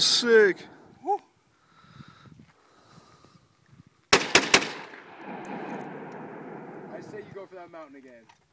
was sick. Woo. I say you go for that mountain again.